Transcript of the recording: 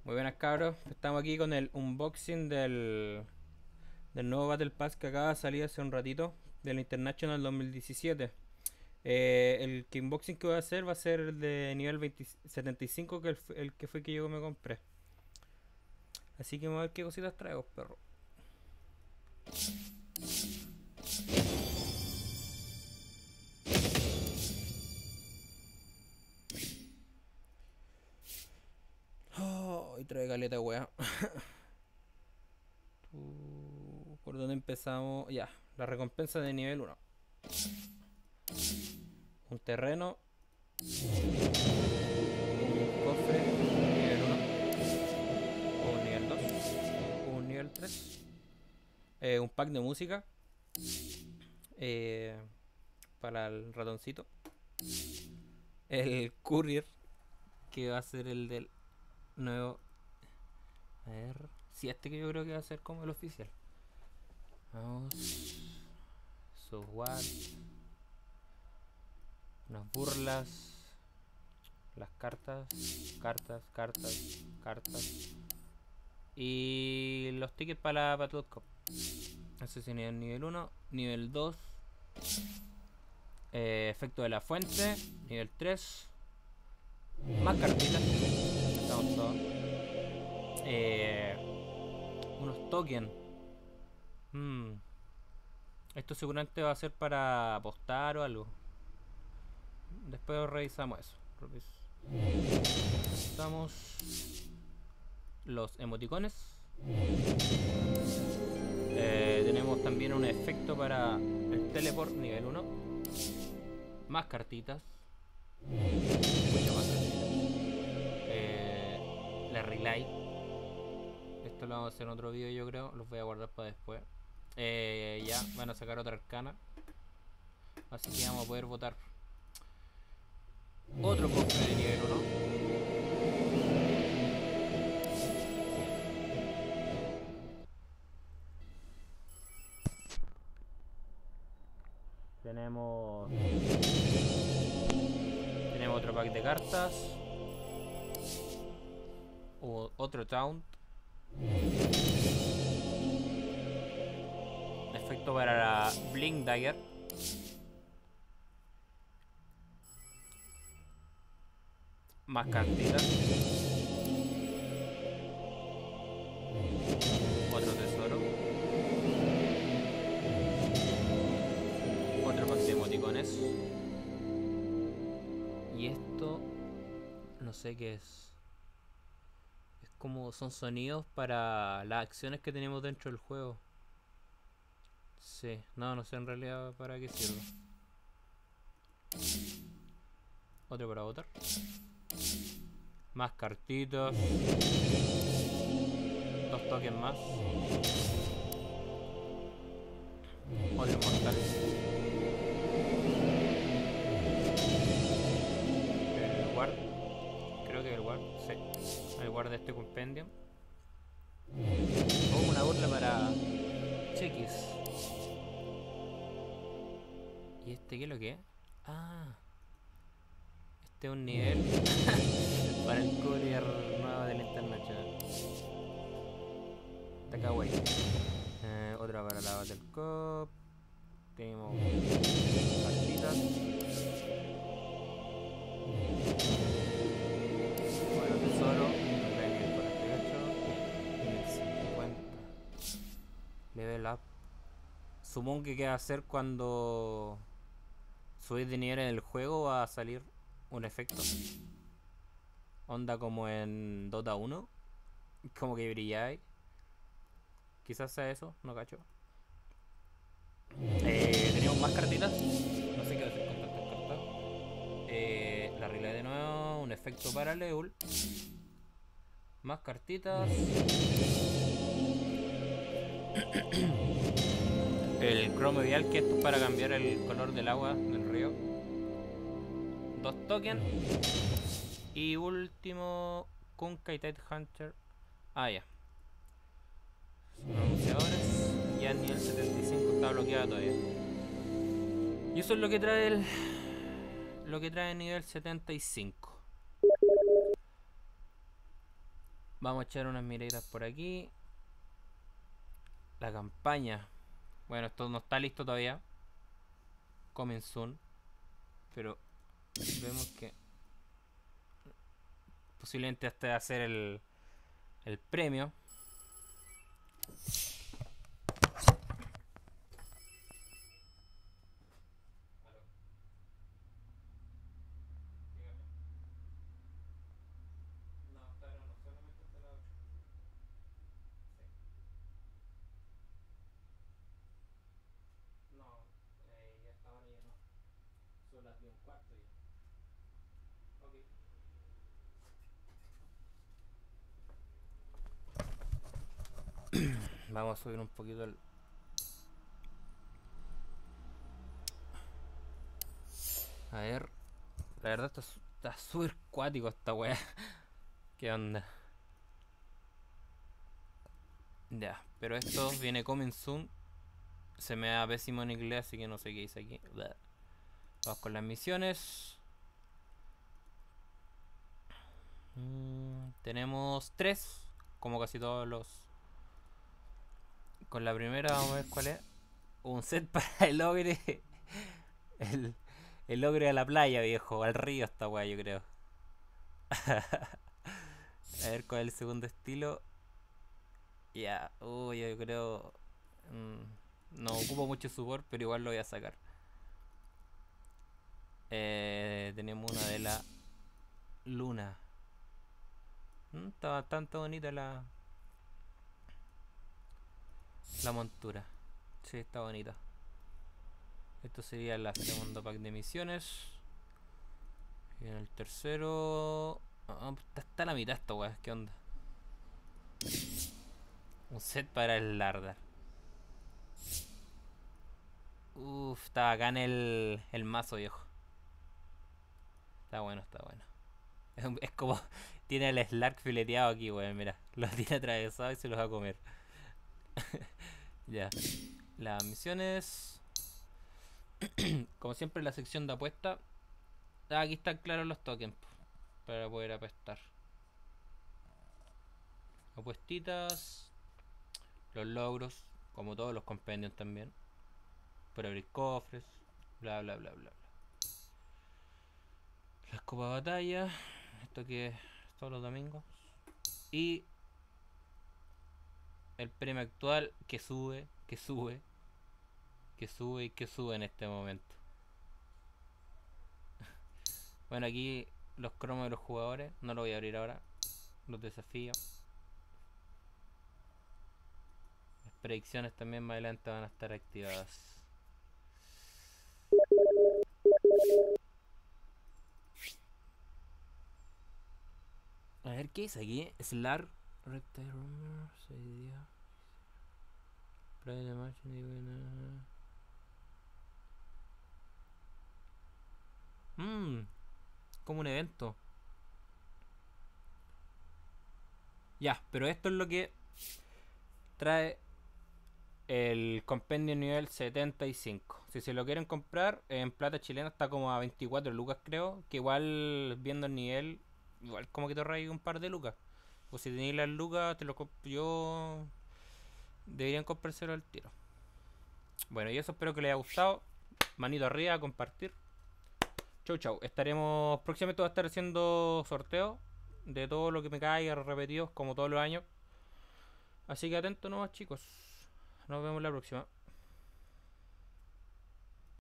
Muy buenas cabros, estamos aquí con el unboxing del nuevo Battle Pass que acaba de salir hace un ratito, del International 2017. El que unboxing que voy a hacer va a ser el de nivel 75, que el que fue que yo me compré. Así que vamos a ver qué cositas traigo, perro. Oh, y trae caleta wea. ¿Por dónde empezamos? Ya, la recompensa de nivel 1. Un terreno, un cofre nivel 1, un nivel 2, un nivel 3, un pack de música eh, para el ratoncito, el courier que va a ser el del nuevo. A ver, si este que yo creo que va a ser como el oficial. Vamos, software, unas burlas, las cartas, cartas y los tickets para la Battle Cup. Ese es nivel 1, nivel 2, efecto de la fuente, nivel 3, más cartitas, estamos todos. Unos tokens. Esto seguramente va a ser para apostar o algo. Después revisamos eso. Revisamos los emoticones. Tenemos también un efecto para el teleport nivel 1. Más cartitas. Mucho más cartitas. La relay. Esto lo vamos a hacer en otro video, yo creo. Los voy a guardar para después. Ya van a sacar otra arcana. Así que vamos a poder votar. Otro cofre de nivel 1. Tenemos otro pack de cartas. Otro taunt. Efecto para la Blink Dagger. Más cartitas. Otro tesoro. Otro pack de emoticones. Y esto no sé qué es. Es como son sonidos para las acciones que tenemos dentro del juego. Sí, no sé en realidad para qué sirve. Otro para votar. Más cartitas. Dos tokens más. Otro mortal. El guard. Creo que el guard. Sí. El guard de este compendium. O una burla para Chequis. ¿Y este qué es lo que es? Ah. Este es un nivel para el courier nuevo del International. Está kawaii. Otra para la Battle Cup. Tenemos cartitas. Bueno, tesoro. Nivel 48. Nivel 50. Level up. Supongo que qué va a hacer cuando subís de nivel en el juego, va a salir un efecto. Onda como en Dota 1. Como que brilláis. Quizás sea eso, no cacho. Tenemos más cartitas. No sé qué hacer con tantas cartas. La relay de nuevo. Un efecto para Leul. Más cartitas. El cromo vial, que esto es para cambiar el color del agua del río. Dos tokens. Y último, Kunkkai Tide Hunter. Ah, ya. Son anunciadores. Ya en nivel 75 está bloqueado todavía. Y eso es lo que trae el. Lo que trae el nivel 75. Vamos a echar unas miraditas por aquí. La campaña. Bueno, esto no está listo todavía. Coming soon. Pero vemos que posiblemente hasta hacer el premio. Vamos a subir un poquito el... A ver. La verdad está súper cuático esta weá. ¿Qué onda? Ya, pero esto viene coming soon. Se me da pésimo en inglés, así que no sé qué dice aquí. Blah. Vamos con las misiones. Tenemos 3, como casi todos los... Con la primera vamos a ver cuál es. Un set para el ogre. El, el ogre a la playa, viejo. Al río esta weá, yo creo. A ver cuál es el segundo estilo. Ya, yo creo... no ocupo mucho support, pero igual lo voy a sacar. Tenemos una de la luna. Está bastante bonita la montura. Sí, está bonita. Esto sería el segundo pack de misiones. Y en el tercero... está la mitad esta weá. ¿Qué onda? Un set para el Lardar. Está bacán el mazo, viejo. Está bueno, está bueno. Es como... Tiene el Slark fileteado aquí, weón. Mira, lo tiene atravesado y se los va a comer. Ya. Las misiones... Como siempre, la sección de apuesta. Aquí están claros los tokens para poder apostar. Apuestitas. Los logros, como todos los compendios también. Para abrir cofres. Bla bla bla bla. Las copas de batalla. Esto que es todos los domingos. Y el premio actual que sube, que sube, que sube y que sube en este momento. Bueno, aquí los cromos de los jugadores. No lo voy a abrir ahora. Los desafíos. Las predicciones también más adelante van a estar activadas. A ver, ¿qué es aquí? Slar Reptile Rumor, 6 días. Play de match, como un evento. Ya, pero esto es lo que trae el compendio nivel 75. Si se lo quieren comprar, en plata chilena está como a 24 lucas, creo. Que igual, viendo el nivel, igual como que te ahorras un par de lucas. O si tenéis las lucas, te lo compro yo. Deberían comprárselo al tiro. Bueno, y eso, espero que les haya gustado. Manito arriba, compartir. Chau, chau. Estaremos... Próximamente voy a estar haciendo sorteos de todo lo que me caiga, repetidos, como todos los años. Así que atentos nomás, chicos. Nos vemos la próxima.